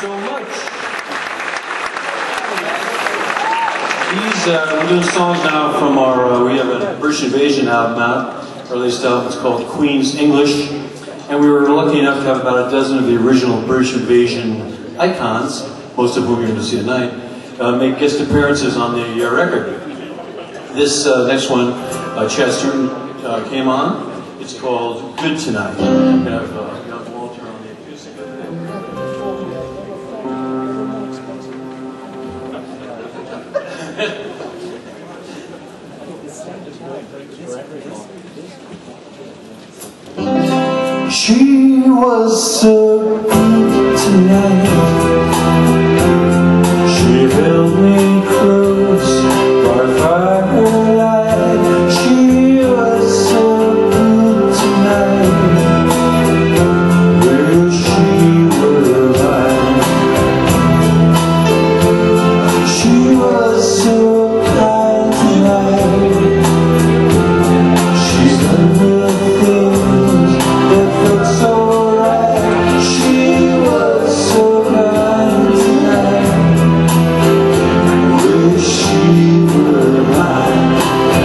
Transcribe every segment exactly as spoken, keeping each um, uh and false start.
so much. These, uh, we're doing songs now from our, uh, we have a British Invasion album out, our latest album. It's called Queen's English. And we were lucky enough to have about a dozen of the original British Invasion icons, most of whom you're going to see tonight, uh, make guest appearances on the uh, record. This uh, next one, uh, Chester uh, came on. It's called Good Tonight. We have uh, young Walter on the acoustic. She was so good tonight. She held me close by firelight. She was so good tonight. Wish she were mine. She was so kind tonight. She done the things that felt so right. She was so kind tonight. Wish she were mine.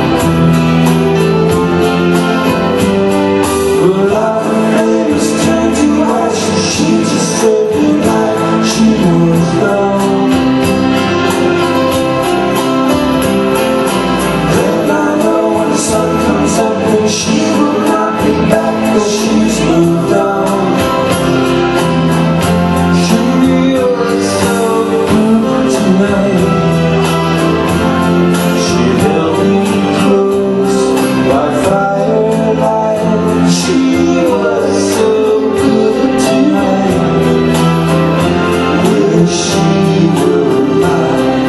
But our neighbors turned to ash and she just said goodnight. She was gone. And I know when the sun comes up and she will not be back, 'cause she's moved on. She was so good tonight. She held me close by firelight. She was so good tonight. Wish she were mine.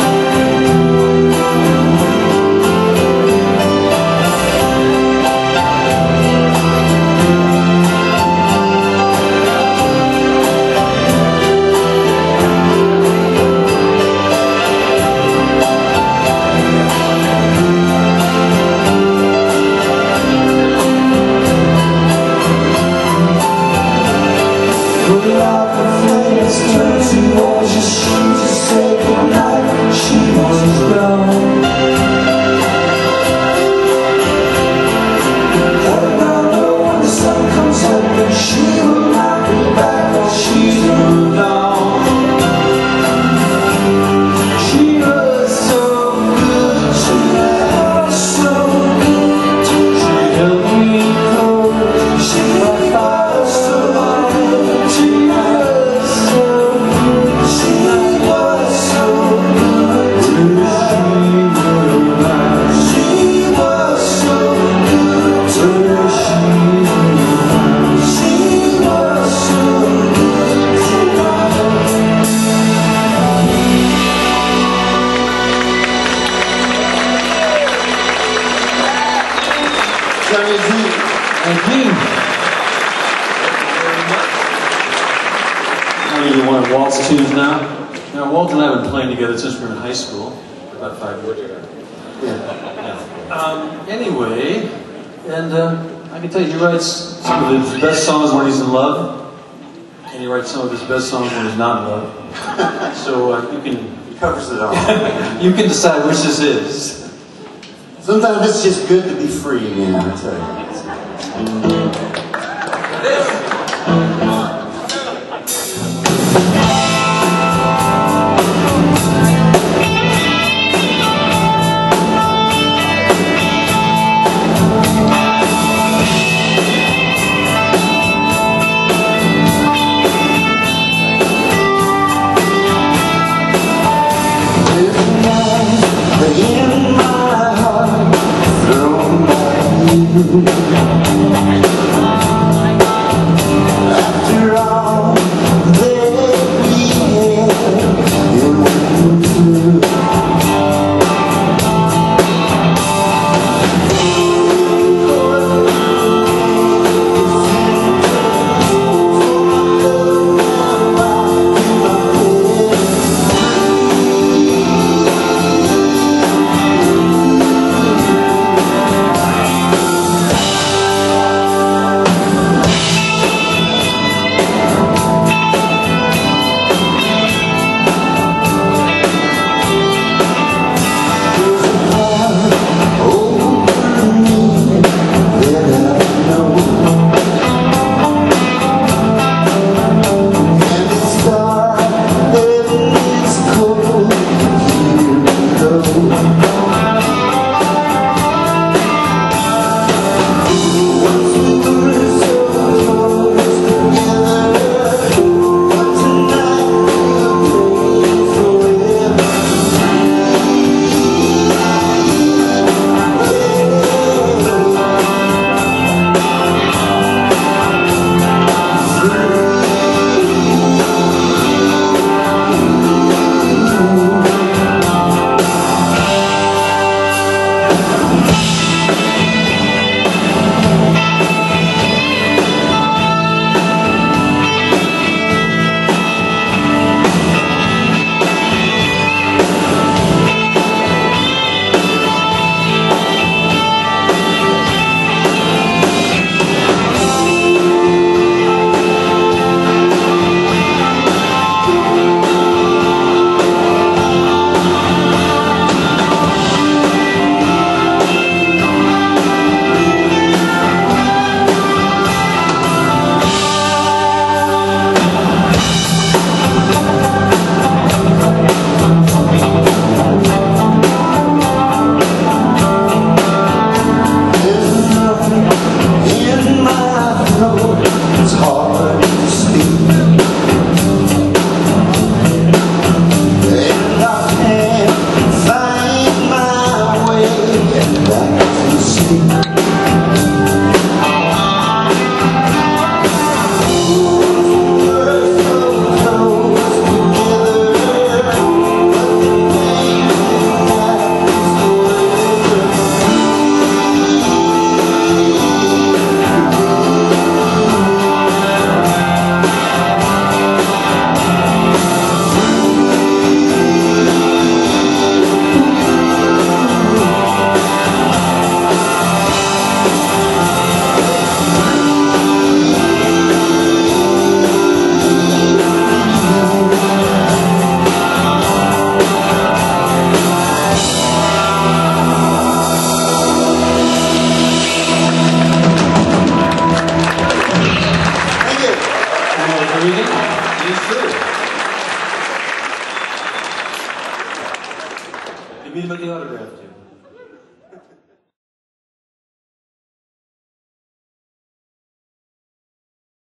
Put out the flames, turn to ashes. She just said goodnight. She was gone. And I know when the sun comes up and she will not be back, 'cause she's moved on. She was so good tonight, so good tonight. She held me close, she was fire so high. She was so good, she was so good tonight. She was so good tonight. She was so good tonight. Thank you. How many of you want to waltz tunes now? Now, Walter and I have been playing together since we were in high school, about five years ago. Yeah. Um, anyway, and uh, I can tell you, he writes some of his best songs when he's in love, and he writes some of his best songs when he's not in love. So uh, you can He covers it all. you can decide which this is. Sometimes it's just good to be free, man, I tell you. In my heart, thrown by you. to see.